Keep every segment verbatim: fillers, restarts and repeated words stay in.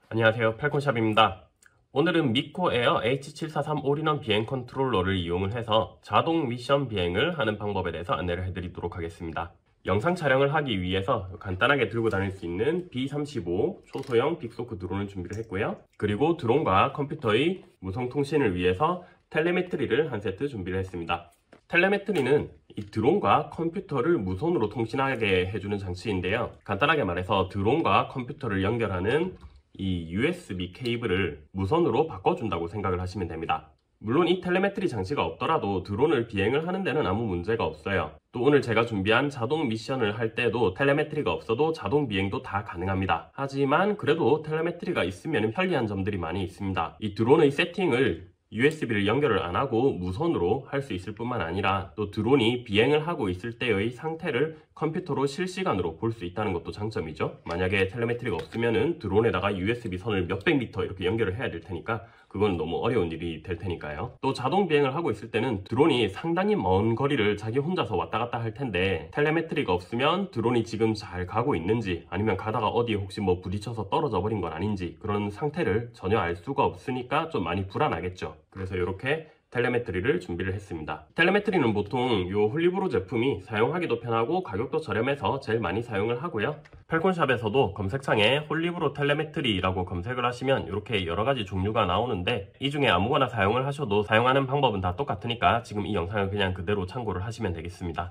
안녕하세요, 팔콘샵입니다. 오늘은 미코 에어 에이치 칠사삼 올인원 비행 컨트롤러를 이용을 해서 자동 미션 비행을 하는 방법에 대해서 안내를 해드리도록 하겠습니다. 영상 촬영을 하기 위해서 간단하게 들고 다닐 수 있는 비 삼십오 초소형 빅소크 드론을 준비를 했고요. 그리고 드론과 컴퓨터의 무선 통신을 위해서 텔레메트리를 한 세트 준비를 했습니다. 텔레메트리는 이 드론과 컴퓨터를 무선으로 통신하게 해주는 장치인데요. 간단하게 말해서 드론과 컴퓨터를 연결하는 이 유에스비 케이블을 무선으로 바꿔준다고 생각을 하시면 됩니다. 물론 이 텔레메트리 장치가 없더라도 드론을 비행을 하는 데는 아무 문제가 없어요. 또 오늘 제가 준비한 자동 미션을 할 때도 텔레메트리가 없어도 자동 비행도 다 가능합니다. 하지만 그래도 텔레메트리가 있으면 편리한 점들이 많이 있습니다. 이 드론의 세팅을 유에스비를 연결을 안 하고 무선으로 할 수 있을 뿐만 아니라 또 드론이 비행을 하고 있을 때의 상태를 컴퓨터로 실시간으로 볼 수 있다는 것도 장점이죠. 만약에 텔레메트리가 없으면은 드론에다가 유에스비 선을 몇백 미터 이렇게 연결을 해야 될 테니까 그건 너무 어려운 일이 될 테니까요. 또 자동 비행을 하고 있을 때는 드론이 상당히 먼 거리를 자기 혼자서 왔다 갔다 할 텐데 텔레메트리가 없으면 드론이 지금 잘 가고 있는지 아니면 가다가 어디에 혹시 뭐 부딪혀서 떨어져 버린 건 아닌지 그런 상태를 전혀 알 수가 없으니까 좀 많이 불안하겠죠. 그래서 이렇게 텔레메트리를 준비를 했습니다. 텔레메트리는 보통 요 홀리브로 제품이 사용하기도 편하고 가격도 저렴해서 제일 많이 사용을 하고요. 팔콘샵에서도 검색창에 홀리브로 텔레메트리라고 검색을 하시면 이렇게 여러가지 종류가 나오는데 이 중에 아무거나 사용을 하셔도 사용하는 방법은 다 똑같으니까 지금 이 영상을 그냥 그대로 참고를 하시면 되겠습니다.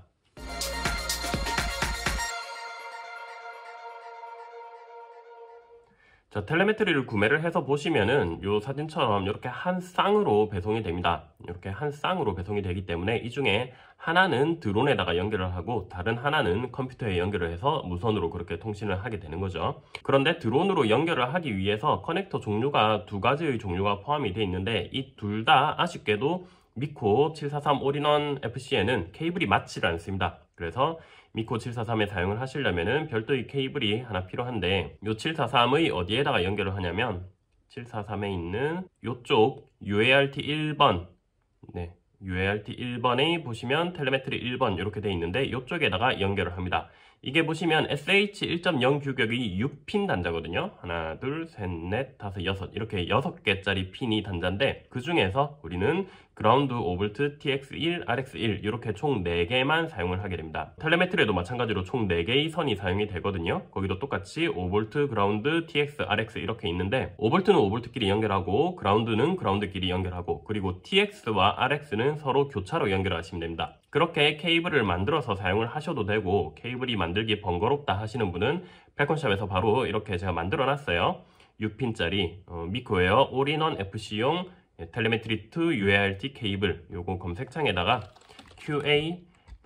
자, 텔레메트리를 구매를 해서 보시면은 이 사진처럼 이렇게 한 쌍으로 배송이 됩니다. 이렇게 한 쌍으로 배송이 되기 때문에 이 중에 하나는 드론에다가 연결을 하고 다른 하나는 컴퓨터에 연결을 해서 무선으로 그렇게 통신을 하게 되는 거죠. 그런데 드론으로 연결을 하기 위해서 커넥터 종류가 두 가지의 종류가 포함이 되어 있는데 이 둘 다 아쉽게도 미코 칠사삼 올인원 에프씨에는 케이블이 맞지를 않습니다. 그래서 미코 칠사삼에 사용을 하시려면 별도의 케이블이 하나 필요한데 이 칠사삼의 어디에다가 연결을 하냐면 칠사삼에 있는 이쪽 유에이알티 일 번 네, 유에이알티 일 번에 보시면 텔레메트리 일 번 이렇게 되어 있는데 이쪽에다가 연결을 합니다. 이게 보시면 에스에이치 일 점 영 규격의 육 핀 단자거든요. 하나, 둘, 셋, 넷, 다섯, 여섯 이렇게 여섯 개짜리 핀이 단자인데 그 중에서 우리는 그라운드 오 볼트, 티엑스 일, 알엑스 일 이렇게 총 네 개만 사용을 하게 됩니다. 텔레메트리에도 마찬가지로 총 네 개의 선이 사용이 되거든요. 거기도 똑같이 오 볼트, 그라운드, 티엑스, 알엑스 이렇게 있는데 오 볼트는 오 볼트끼리 연결하고 그라운드는 그라운드끼리 연결하고 그리고 티엑스와 알엑스는 서로 교차로 연결하시면 됩니다. 그렇게 케이블을 만들어서 사용을 하셔도 되고 케이블이 만들기 번거롭다 하시는 분은 팔콘샵에서 바로 이렇게 제가 만들어 놨어요. 육 핀짜리 어, 미코에어 올인원 에프씨용 텔레메트리 이 유에이알티 케이블 요거 검색창에다가 큐에이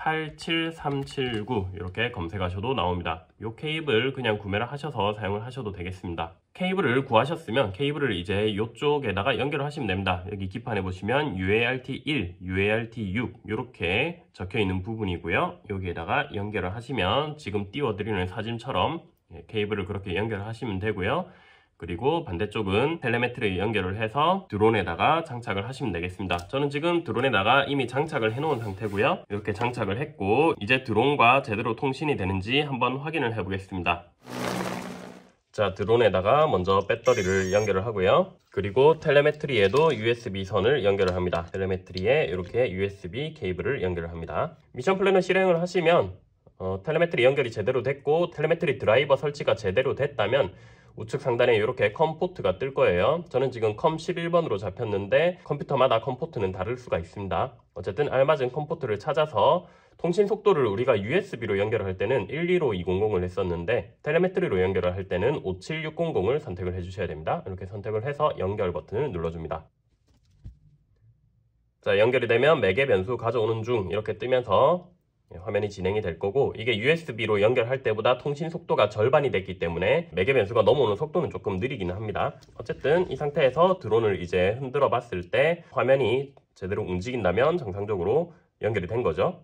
팔칠삼칠구 이렇게 검색하셔도 나옵니다. 요 케이블 그냥 구매를 하셔서 사용을 하셔도 되겠습니다. 케이블을 구하셨으면 케이블을 이제 이쪽에다가 연결을 하시면 됩니다. 여기 기판에 보시면 유에이알티 일, 유에이알티 육 이렇게 적혀 있는 부분이고요. 여기에다가 연결을 하시면 지금 띄워드리는 사진처럼 케이블을 그렇게 연결하시면 되고요. 그리고 반대쪽은 텔레메트리 연결을 해서 드론에다가 장착을 하시면 되겠습니다. 저는 지금 드론에다가 이미 장착을 해 놓은 상태고요. 이렇게 장착을 했고 이제 드론과 제대로 통신이 되는지 한번 확인을 해 보겠습니다. 자, 드론에다가 먼저 배터리를 연결을 하고요. 그리고 텔레메트리에도 유에스비 선을 연결을 합니다. 텔레메트리에 이렇게 유에스비 케이블을 연결을 합니다. 미션 플랜을 실행을 하시면 어, 텔레메트리 연결이 제대로 됐고 텔레메트리 드라이버 설치가 제대로 됐다면 우측 상단에 이렇게 컴 포트가 뜰 거예요. 저는 지금 컴 십일 번으로 잡혔는데 컴퓨터마다 컴 포트는 다를 수가 있습니다. 어쨌든 알맞은 컴 포트를 찾아서 통신 속도를 우리가 유에스비로 연결을 할 때는 일이오이공공을 했었는데 텔레메트리로 연결을 할 때는 오칠육공공을 선택을 해주셔야 됩니다. 이렇게 선택을 해서 연결 버튼을 눌러줍니다. 자, 연결이 되면 매개 변수 가져오는 중 이렇게 뜨면서 화면이 진행이 될 거고 이게 유에스비로 연결할 때보다 통신 속도가 절반이 됐기 때문에 매개 변수가 넘어오는 속도는 조금 느리기는 합니다. 어쨌든 이 상태에서 드론을 이제 흔들어 봤을 때 화면이 제대로 움직인다면 정상적으로 연결이 된 거죠.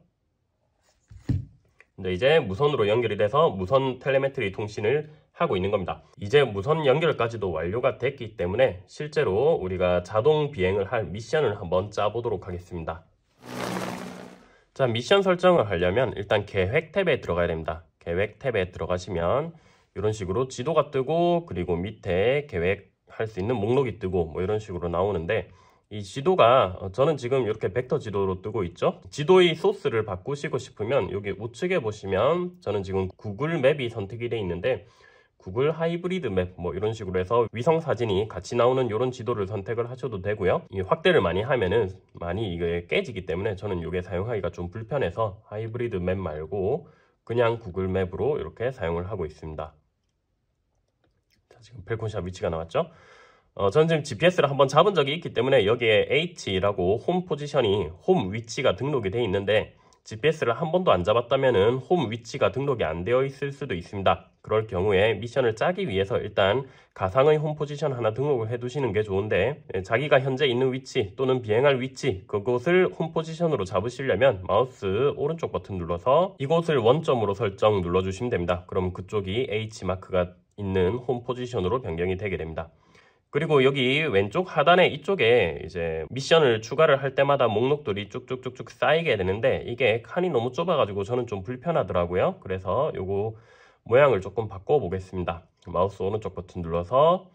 근데 이제 무선으로 연결이 돼서 무선 텔레메트리 통신을 하고 있는 겁니다. 이제 무선 연결까지도 완료가 됐기 때문에 실제로 우리가 자동 비행을 할 미션을 한번 짜보도록 하겠습니다. 자, 미션 설정을 하려면 일단 계획 탭에 들어가야 됩니다. 계획 탭에 들어가시면 이런 식으로 지도가 뜨고 그리고 밑에 계획할 수 있는 목록이 뜨고 뭐 이런 식으로 나오는데 이 지도가 저는 지금 이렇게 벡터 지도로 뜨고 있죠. 지도의 소스를 바꾸시고 싶으면 여기 우측에 보시면 저는 지금 구글 맵이 선택이 되어 있는데 구글 하이브리드 맵 뭐 이런 식으로 해서 위성 사진이 같이 나오는 이런 지도를 선택을 하셔도 되고요. 이 확대를 많이 하면은 많이 이게 깨지기 때문에 저는 이게 사용하기가 좀 불편해서 하이브리드 맵 말고 그냥 구글 맵으로 이렇게 사용을 하고 있습니다. 자, 지금 펠콘샵 위치가 나왔죠. 어, 저는 지금 지피에스를 한번 잡은 적이 있기 때문에 여기에 H라고 홈 포지션이 홈 위치가 등록이 되어 있는데 지피에스를 한 번도 안 잡았다면은 홈 위치가 등록이 안 되어 있을 수도 있습니다. 그럴 경우에 미션을 짜기 위해서 일단 가상의 홈 포지션 하나 등록을 해 두시는 게 좋은데 자기가 현재 있는 위치 또는 비행할 위치 그곳을 홈 포지션으로 잡으시려면 마우스 오른쪽 버튼 눌러서 이곳을 원점으로 설정 눌러주시면 됩니다. 그럼 그쪽이 H 마크가 있는 홈 포지션으로 변경이 되게 됩니다. 그리고 여기 왼쪽 하단에 이쪽에 이제 미션을 추가를 할 때마다 목록들이 쭉쭉쭉쭉 쌓이게 되는데 이게 칸이 너무 좁아가지고 저는 좀 불편하더라고요. 그래서 요거 모양을 조금 바꿔 보겠습니다. 마우스 오른쪽 버튼 눌러서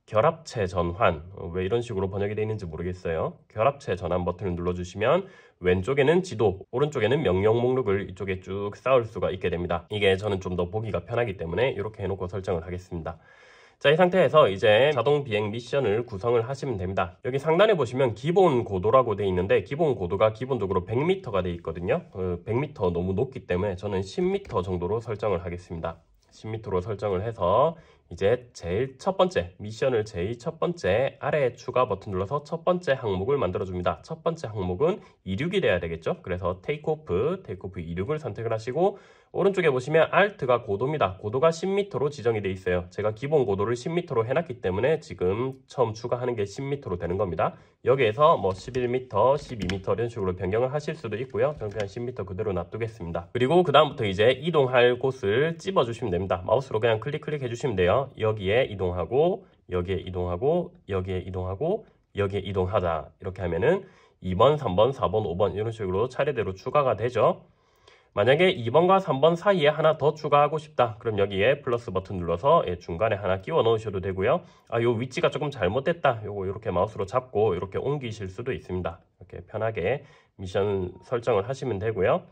결합체 전환, 왜 이런 식으로 번역이 되어 있는지 모르겠어요. 결합체 전환 버튼을 눌러주시면 왼쪽에는 지도, 오른쪽에는 명령 목록을 이쪽에 쭉 쌓을 수가 있게 됩니다. 이게 저는 좀 더 보기가 편하기 때문에 이렇게 해놓고 설정을 하겠습니다. 자, 이 상태에서 이제 자동 비행 미션을 구성을 하시면 됩니다. 여기 상단에 보시면 기본 고도라고 되어 있는데 기본 고도가 기본적으로 백 미터가 되어 있거든요. 백 미터 너무 높기 때문에 저는 십 미터 정도로 설정을 하겠습니다. 십 미터로 설정을 해서 이제 제일 첫 번째 미션을 제일 첫 번째 아래 추가 버튼 눌러서 첫 번째 항목을 만들어 줍니다. 첫 번째 항목은 이륙이 돼야 되겠죠. 그래서 테이크오프, 테이크오프 이륙을 선택을 하시고 오른쪽에 보시면 Alt가 고도입니다. 고도가 십 미터로 지정이 되어 있어요. 제가 기본 고도를 십 미터로 해놨기 때문에 지금 처음 추가하는 게 십 미터로 되는 겁니다. 여기에서 뭐 십일 미터, 십이 미터 이런 식으로 변경을 하실 수도 있고요. 저는 그냥 십 미터 그대로 놔두겠습니다. 그리고 그 다음부터 이제 이동할 곳을 찝어주시면 됩니다. 마우스로 그냥 클릭 클릭 해주시면 돼요. 여기에 이동하고 여기에 이동하고 여기에 이동하고 여기에 이동하자 이렇게 하면은 이 번, 삼 번, 사 번, 오 번 이런 식으로 차례대로 추가가 되죠. 만약에 이 번과 삼 번 사이에 하나 더 추가하고 싶다. 그럼 여기에 플러스 버튼 눌러서 중간에 하나 끼워 넣으셔도 되고요. 아, 요 위치가 조금 잘못됐다. 요거 이렇게 마우스로 잡고 이렇게 옮기실 수도 있습니다. 이렇게 편하게 미션 설정을 하시면 되고요.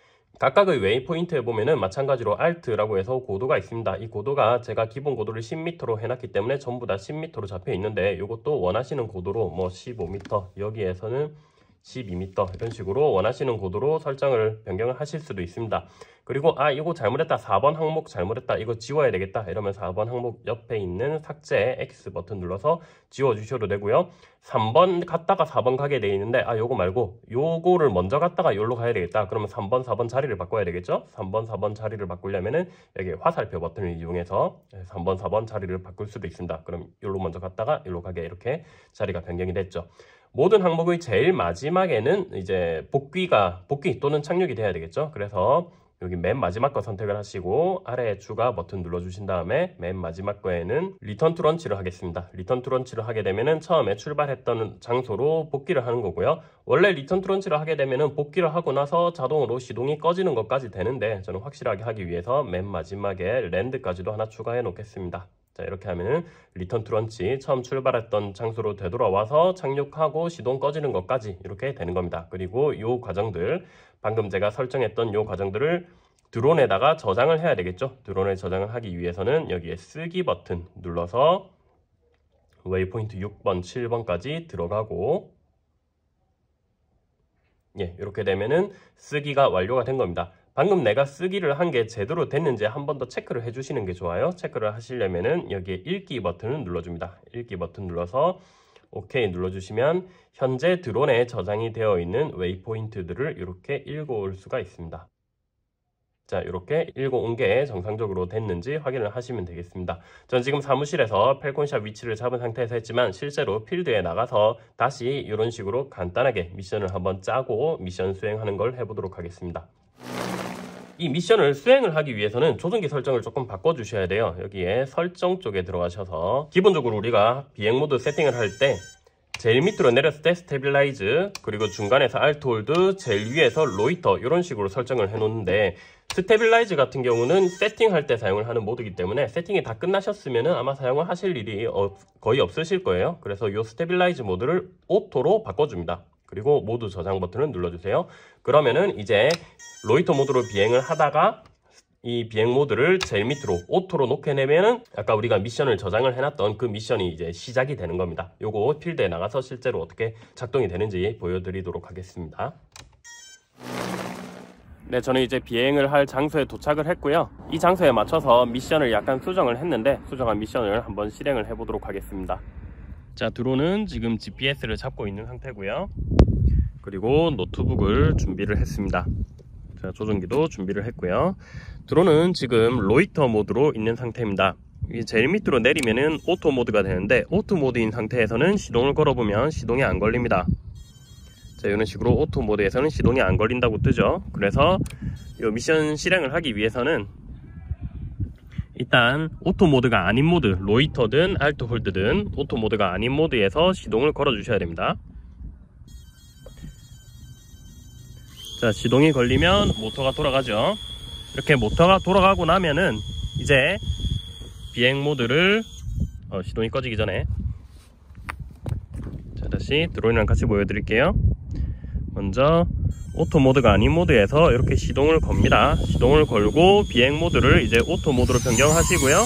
각각의 웨이포인트에 보면은 마찬가지로 Alt라고 해서 고도가 있습니다. 이 고도가 제가 기본 고도를 십 미터로 해놨기 때문에 전부 다 십 미터로 잡혀 있는데 이것도 원하시는 고도로 뭐 십오 미터 여기에서는 십이 미터 이런 식으로 원하시는 고도로 설정을 변경을 하실 수도 있습니다. 그리고 아 이거 잘못했다 사 번 항목 잘못했다 이거 지워야 되겠다 이러면 사 번 항목 옆에 있는 삭제 X 버튼 눌러서 지워 주셔도 되고요. 삼 번 갔다가 사 번 가게 돼 있는데 아 요거 말고 요거를 먼저 갔다가 요로 가야 되겠다 그러면 삼 번 사 번 자리를 바꿔야 되겠죠. 삼 번 사 번 자리를 바꾸려면은 여기 화살표 버튼을 이용해서 삼 번 사 번 자리를 바꿀 수도 있습니다. 그럼 요로 먼저 갔다가 요로 가게 이렇게 자리가 변경이 됐죠. 모든 항목의 제일 마지막에는 이제 복귀가 복귀 또는 착륙이 돼야 되겠죠. 그래서 여기 맨 마지막 거 선택을 하시고 아래 추가 버튼 눌러주신 다음에 맨 마지막 거에는 리턴 투 런치를 하겠습니다. 리턴 투 런치를 하게 되면은 처음에 출발했던 장소로 복귀를 하는 거고요. 원래 리턴 투 런치를 하게 되면은 복귀를 하고 나서 자동으로 시동이 꺼지는 것까지 되는데 저는 확실하게 하기 위해서 맨 마지막에 랜드까지도 하나 추가해 놓겠습니다. 자, 이렇게 하면은 리턴 투 런치 처음 출발했던 장소로 되돌아와서 착륙하고 시동 꺼지는 것까지 이렇게 되는 겁니다. 그리고 요 과정들 방금 제가 설정했던 요 과정들을 드론에다가 저장을 해야 되겠죠. 드론에 저장을 하기 위해서는 여기에 쓰기 버튼 눌러서 웨이포인트 육 번, 칠 번까지 들어가고 예, 이렇게 되면은 쓰기가 완료가 된 겁니다. 방금 내가 쓰기를 한 게 제대로 됐는지 한 번 더 체크를 해주시는 게 좋아요. 체크를 하시려면은 여기에 읽기 버튼을 눌러줍니다. 읽기 버튼 눌러서 오케이 눌러주시면 현재 드론에 저장이 되어 있는 웨이포인트들을 이렇게 읽어올 수가 있습니다. 자, 이렇게 읽어온 게 정상적으로 됐는지 확인을 하시면 되겠습니다. 전 지금 사무실에서 펠콘샵 위치를 잡은 상태에서 했지만 실제로 필드에 나가서 다시 이런 식으로 간단하게 미션을 한번 짜고 미션 수행하는 걸 해보도록 하겠습니다. 이 미션을 수행을 하기 위해서는 조종기 설정을 조금 바꿔주셔야 돼요. 여기에 설정 쪽에 들어가셔서 기본적으로 우리가 비행 모드 세팅을 할 때 제일 밑으로 내렸을 때 스테빌라이즈, 그리고 중간에서 알트 홀드, 제일 위에서 로이터 이런 식으로 설정을 해 놓는데, 스테빌라이즈 같은 경우는 세팅할 때 사용을 하는 모드이기 때문에 세팅이 다 끝나셨으면 아마 사용을 하실 일이 거의 없으실 거예요. 그래서 이 스테빌라이즈 모드를 오토로 바꿔줍니다. 그리고 모드 저장 버튼을 눌러주세요. 그러면은 이제 로이터 모드로 비행을 하다가 이 비행 모드를 제일 밑으로 오토로 놓게 되면은 아까 우리가 미션을 저장을 해놨던 그 미션이 이제 시작이 되는 겁니다. 요거 필드에 나가서 실제로 어떻게 작동이 되는지 보여드리도록 하겠습니다. 네, 저는 이제 비행을 할 장소에 도착을 했고요. 이 장소에 맞춰서 미션을 약간 수정을 했는데 수정한 미션을 한번 실행을 해보도록 하겠습니다. 자, 드론은 지금 지피에스를 잡고 있는 상태고요. 그리고 노트북을 준비를 했습니다. 자, 조종기도 준비를 했고요. 드론은 지금 로이터 모드로 있는 상태입니다. 제일 밑으로 내리면은 오토 모드가 되는데 오토 모드인 상태에서는 시동을 걸어보면 시동이 안 걸립니다. 자, 이런 식으로 오토 모드에서는 시동이 안 걸린다고 뜨죠. 그래서 이 미션 실행을 하기 위해서는 일단 오토 모드가 아닌 모드, 로이터든 알트 홀드든 오토 모드가 아닌 모드에서 시동을 걸어 주셔야 됩니다. 자, 시동이 걸리면 모터가 돌아가죠. 이렇게 모터가 돌아가고 나면은 이제 비행 모드를 어, 시동이 꺼지기 전에 자, 다시 드론이랑 같이 보여드릴게요. 먼저 오토 모드가 아닌 모드에서 이렇게 시동을 겁니다. 시동을 걸고 비행 모드를 이제 오토 모드로 변경하시고요.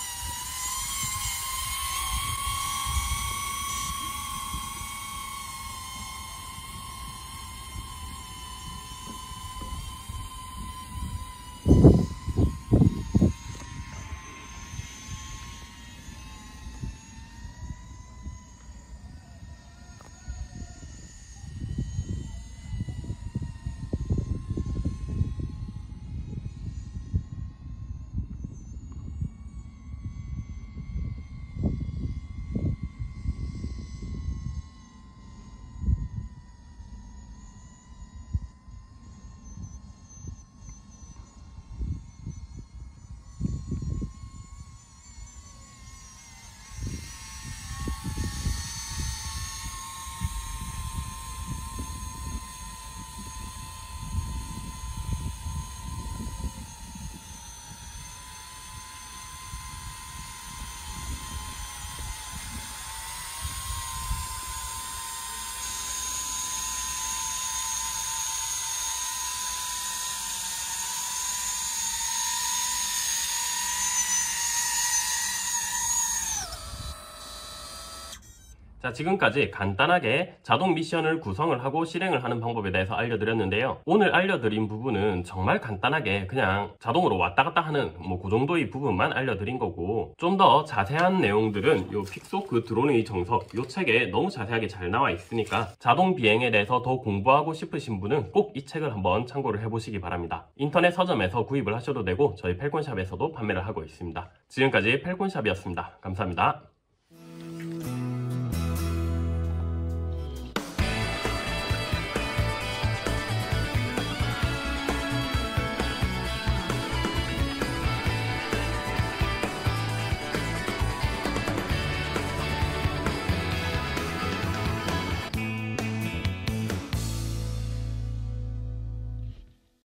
자, 지금까지 간단하게 자동 미션을 구성을 하고 실행을 하는 방법에 대해서 알려드렸는데요. 오늘 알려드린 부분은 정말 간단하게 그냥 자동으로 왔다 갔다 하는 뭐 그 정도의 부분만 알려드린 거고, 좀 더 자세한 내용들은 요 픽소 그 드론의 정석 요 책에 너무 자세하게 잘 나와 있으니까 자동 비행에 대해서 더 공부하고 싶으신 분은 꼭 이 책을 한번 참고를 해보시기 바랍니다. 인터넷 서점에서 구입을 하셔도 되고 저희 펠콘샵에서도 판매를 하고 있습니다. 지금까지 펠콘샵이었습니다. 감사합니다.